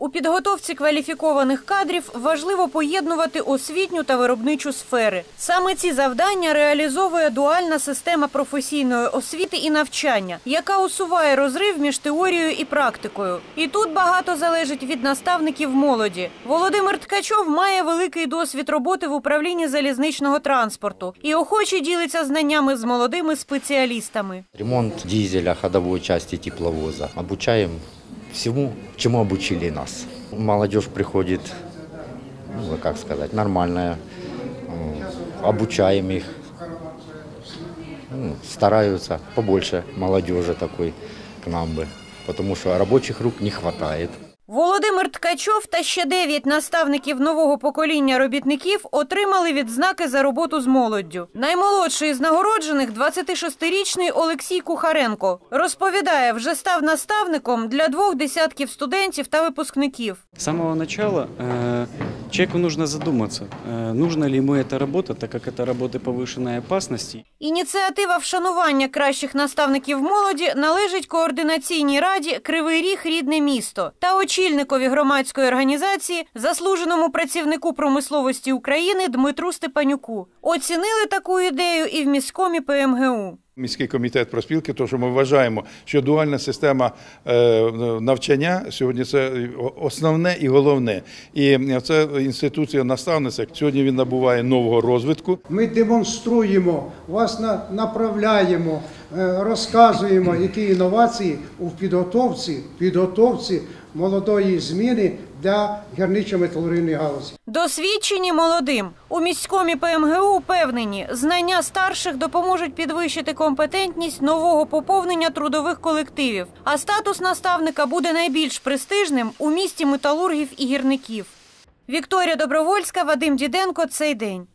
У підготовці кваліфікованих кадрів важливо поєднувати освітню та виробничу сфери. Саме ці завдання реалізовує дуальна система професійної освіти і навчання, яка усуває розрив між теорією і практикою. І тут багато залежить від наставників молоді. Володимир Ткачов має великий досвід роботи в управлінні залізничного транспорту і охоче ділиться знаннями з молодими спеціалістами. Ремонт дизеля, ходовой части тепловоза. Обучаем всему, чему обучили нас. Молодежь приходит, ну, как сказать, нормальная, обучаем их, стараются побольше молодежи такой к нам бы, потому что рабочих рук не хватает. Володимир Ткачов та ще 9 наставників нового покоління робітників отримали відзнаки за роботу з молоддю. Наймолодший з нагороджених – 26-річний Олексій Кухаренко. Розповідає, вже став наставником для 2 десятків студентів та випускників. С самого начала человеку нужно задуматься, нужно ли ему эта работа, так как это работа повышенной опасности. Ініціатива вшанування кращих наставників молоді належить координаційній раді «Кривий Ріг. Рідне місто» та очільникові громадської організації, заслуженому працівнику промисловості України Дмитру Степанюку. Оцінили таку ідею і в міськомі ПМГУ. Міський комітет профспілки, тому що ми вважаємо, що дуальна система навчання сьогодні це основне і головне. І це інституція наставниця. Сьогодні він набуває нового розвитку. Ми демонструємо, вас направляємо, розказуємо, які інновації у підготовці молодої зміни для гірничо-металургійної галузі. Досвідчені молодим. У міськомі ПМГУ впевнені, знання старших допоможуть підвищити компетентність нового поповнення трудових колективів. А статус наставника буде найбільш престижним у місті металургів і гірників. Вікторія Добровольська, Вадим Діденко. Цей день.